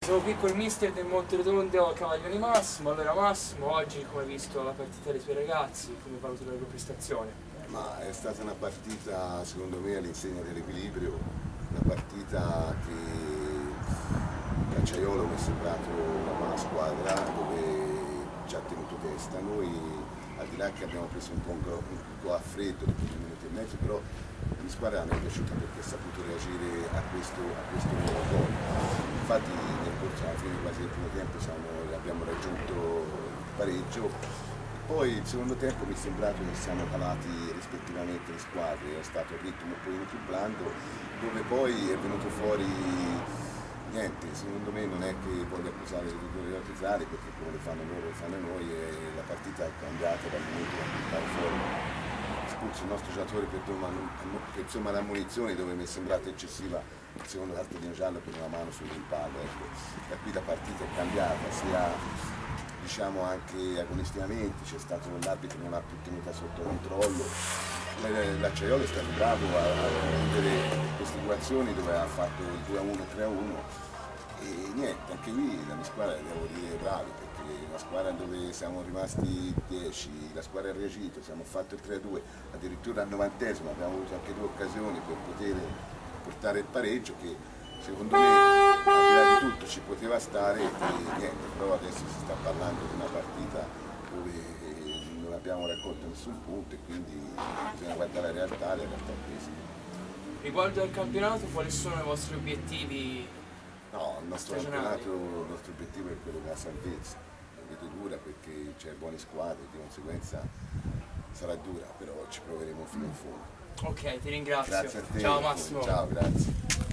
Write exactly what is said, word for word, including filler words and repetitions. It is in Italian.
Siamo qui col mister del Monterotondo Cavaglioni Massimo. Allora Massimo, oggi come hai visto la partita dei tuoi ragazzi, come valuti la loro prestazione? Ma è stata una partita secondo me all'insegna dell'equilibrio, una partita che Acciaiolo mi è sembrato una buona squadra dove ci ha tenuto testa. Noi al di là che abbiamo preso un po' un go, un go a freddo dopo due minuti e mezzo, però la squadra mi è piaciuta perché ha saputo reagire a questo, a questo nuovo gol. Infatti nel corso alla fine quasi del primo tempo siamo, abbiamo raggiunto il pareggio. Poi il secondo tempo mi è sembrato che siamo calati rispettivamente le squadre, è stato il ritmo un pochino più blando, dove poi è venuto fuori niente, secondo me non è che voglio accusare i giocatori avversari perché come lo fanno loro lo fanno noi e la partita è cambiata dal momento in cui stava fuori. Espulso il nostro giocatore per, per insomma l'ammonizione dove mi è sembrata eccessiva il secondo cartellino giallo per una mano sul rimpallo, ecco. Da qui la partita è cambiata, sia diciamo anche agonisticamente, c'è stato l'arbitro non ha più tenuta sotto controllo, l'Acciaiolo è stato bravo a, a prendere queste equazioni dove ha fatto il due a uno, tre a uno e niente, anche qui la mia squadra devo dire bravi perché una squadra dove siamo rimasti dieci, la squadra ha reagito, siamo fatto il tre a due, addirittura al novantesimo abbiamo avuto anche due occasioni per poter portare il pareggio che secondo me al di là di tutto ci poteva stare e niente, però adesso si sta parlando di una partita dove non abbiamo raccolto nessun punto e quindi bisogna guardare la realtà, la realtà è questa. Riguardo al campionato, quali sono i vostri obiettivi? No, il nostro campionato, il nostro obiettivo è quello della salvezza, la vedo dura perché c'è buone squadre, di conseguenza sarà dura, però ci proveremo fino in fondo. Ok, ti ringrazio. Grazie a te. Ciao Massimo. Ciao, grazie.